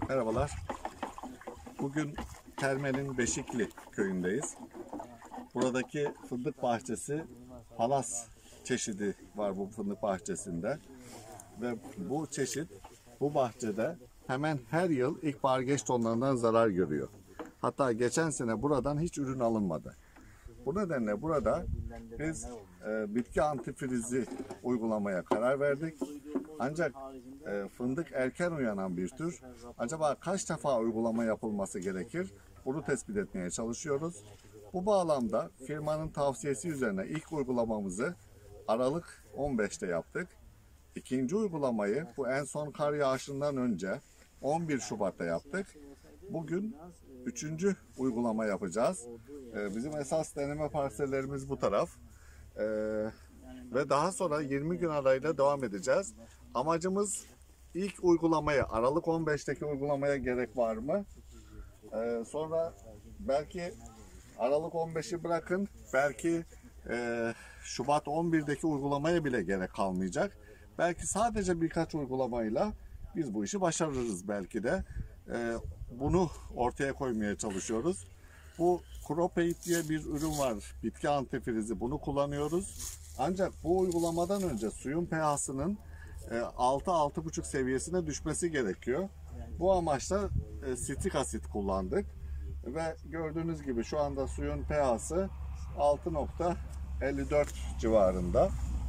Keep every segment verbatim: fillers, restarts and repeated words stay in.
Merhabalar. Bugün Termel'in Beşikli köyündeyiz. Buradaki fındık bahçesi Palas çeşidi var bu fındık bahçesinde. Ve bu çeşit bu bahçede hemen her yıl ilkbahar geç tonlarından zarar görüyor. Hatta geçen sene buradan hiç ürün alınmadı. Bu nedenle burada biz e, bitki antifrizi uygulamaya karar verdik. Ancak e, fındık erken uyanan bir tür. Acaba kaç defa uygulama yapılması gerekir? Bunu tespit etmeye çalışıyoruz. Bu bağlamda firmanın tavsiyesi üzerine ilk uygulamamızı Aralık on beşte yaptık. İkinci uygulamayı bu en son kar yağışından önce on bir Şubat'ta yaptık. Bugün üçüncü uygulama yapacağız. Ee, bizim esas deneme parsellerimiz bu taraf. Ee, ve daha sonra yirmi gün arayla devam edeceğiz. Amacımız ilk uygulamaya, Aralık on beşteki uygulamaya gerek var mı? Ee, sonra belki Aralık on beşi bırakın, belki e, Şubat on birdeki uygulamaya bile gerek kalmayacak. Belki sadece birkaç uygulamayla biz bu işi başarırız belki de. Ee, bunu ortaya koymaya çalışıyoruz. Bu Cropate diye bir ürün var. Bitki antifrizi. Bunu kullanıyoruz. Ancak bu uygulamadan önce suyun pH'sının altı altı buçuk seviyesine düşmesi gerekiyor. Bu amaçla e, sitrik asit kullandık. Ve gördüğünüz gibi şu anda suyun pH'sı altı nokta elli dört civarında.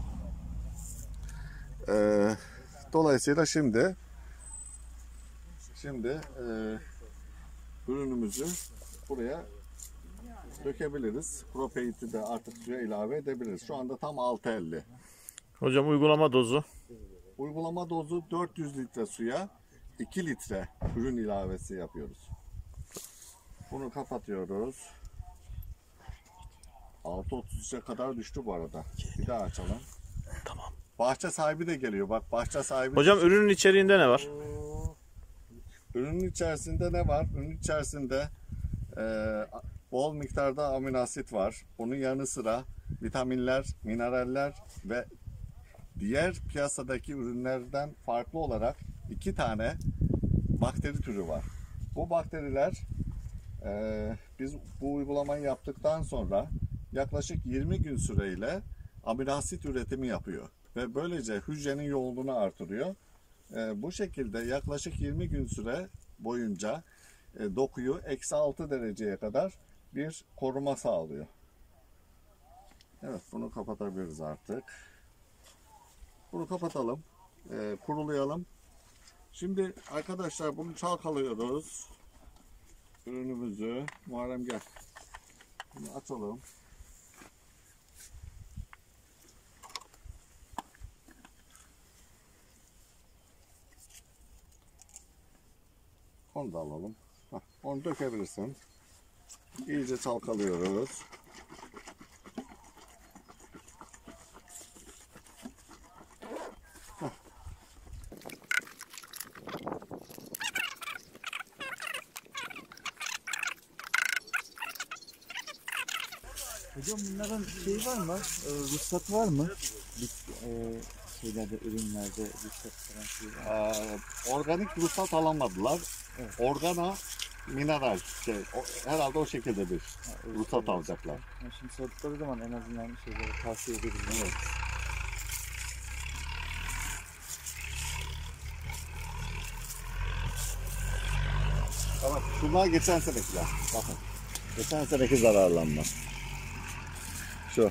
Ee, dolayısıyla şimdi Şimdi e, ürünümüzü buraya dökebiliriz. Propate'i de artık suya ilave edebiliriz. Şu anda tam altı elli. Hocam uygulama dozu? Uygulama dozu dört yüz litre suya iki litre ürün ilavesi yapıyoruz. Bunu kapatıyoruz. altı otuz üçe kadar düştü bu arada. Bir daha açalım. Tamam. Bahçe sahibi de geliyor. Bak bahçe sahibi. Hocam ürünün içeriğinde ne var? Ürünün içerisinde ne var? Ürünün içerisinde e, bol miktarda amino asit var. Bunun yanı sıra vitaminler, mineraller ve diğer piyasadaki ürünlerden farklı olarak iki tane bakteri türü var. Bu bakteriler e, biz bu uygulamayı yaptıktan sonra yaklaşık yirmi gün süreyle amino asit üretimi yapıyor. Ve böylece hücrenin yoğunluğunu artırıyor. E, bu şekilde yaklaşık yirmi gün süre boyunca e, dokuyu eksi altı dereceye kadar bir koruma sağlıyor. Evet, bunu kapatabiliriz artık. Bunu kapatalım. E, kurulayalım. Şimdi arkadaşlar bunu çalkalıyoruz. Ürünümüzü. Muharrem gel. Bunu açalım. Onu da alalım. Heh, onu dökebilirsin. İyice çalkalıyoruz. Heh. Hocam bunların şey var mı? E, ruhsat var mı? Bit, e, şeylerde, ürünlerde ruhsat falan şey var. Ee, organik ruhsat alamadılar. Evet. Organa mineral şey, o, herhalde o şekilde bir Ha, ruhsat öyle. alacaklar. Ha, şimdi sordukları zaman en azından şeyleri tavsiye edebilirim. Evet. Tamam. Şunlar geçen senekiler. Bakın. Geçen seneki zararlanma. Şu.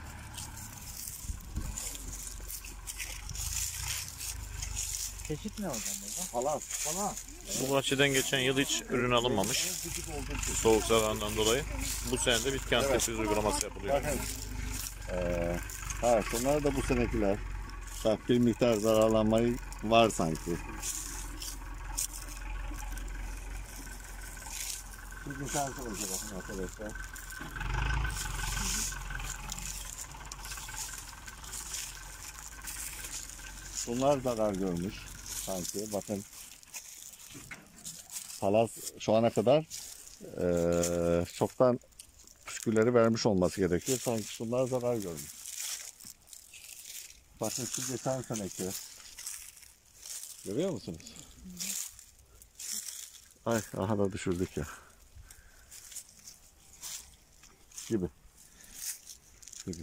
Çeşit ne hocam burada? Palas. Palas. Bu bahçeden geçen yıl hiç ürün alınmamış. Soğuk zararından dolayı. Bu sene de bitki antifriz uygulaması yapılıyor. Bakın. Ee, ha, şunlar da bu senekiler. Bak bir miktar zararlanmayı var sanki. Bir miktar bakın arkadaşlar. Bunlar zarar görmüş sanki. Bakın. Palas şu ana kadar e, çoktan püskülleri vermiş olması gerekiyor. Sanki şunlar zarar görmüş. Bakın şu geçen seneki. Görüyor musunuz? Ay aha da düşürdük ya. Gibi. Gibi.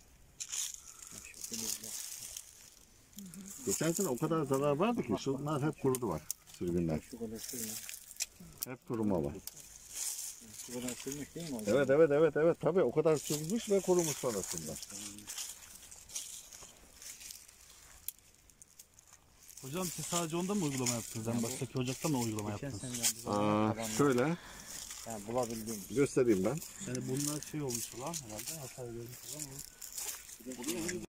Geçen sene o kadar zarar vardı ki şunlar hep kurudu var. Sürgünler. Şu kadar sürme. Hep kuruma var. Şu kadar sürmek değil mi? Evet evet evet evet tabii o kadar sürmüş ve kurumuş sonrasında. Hocam siz sadece onda mı uygulama yaptınız? Yani baştaki ocakta mı uygulama Geçen yaptınız? seneden biz Aa, tabanla- şöyle yani bulabildiğim. göstereyim ben. Yani bunlar şey olmuş olan herhalde hasar görmüş olan o.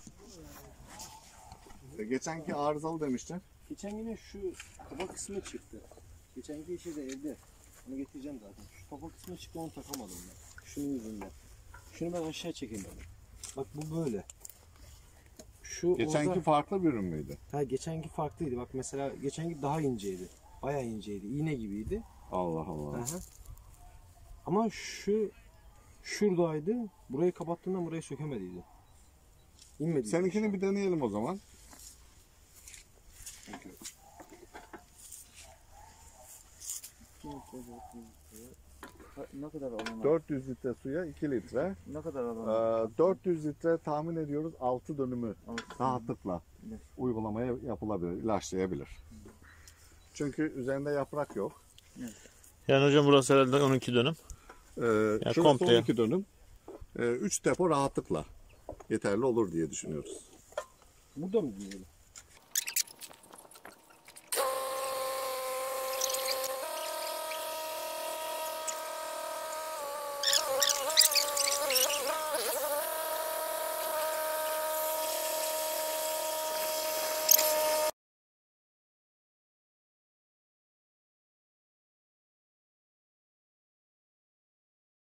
E, geçenki arızalı demiştin. Geçen yine şu kaba kısmı çıktı. Geçenki işi de evde. Onu getireceğim zaten. Şu kaba kısmı çıktı, onu takamadım ben. Şunun yüzünden. Şunu ben aşağı çekemedim. Bak bu böyle. Şu Geçenki orada... farklı bir ürün müydü? Ha, geçenki farklıydı. Bak mesela geçenki daha inceydi. Bayağı inceydi. İğne gibiydi. Allah Allah. Aha. Ama şu şuradaydı. Burayı kapattığından burayı sökemediydi. İnmedi. Seninkini bir deneyelim o zaman. Ne kadar alan? dört yüz litre suya iki litre. Ne kadar Ee, alan? dört yüz litre tahmin ediyoruz altı dönümü Altı rahatlıkla Evet. uygulamaya yapılabilir, ilaçlayabilir. Çünkü üzerinde yaprak yok. Yani hocam burası herhalde on iki dönüm. Ee, şurası komple. on iki dönüm. üç depo rahatlıkla yeterli olur diye düşünüyoruz. Burada mı diyelim?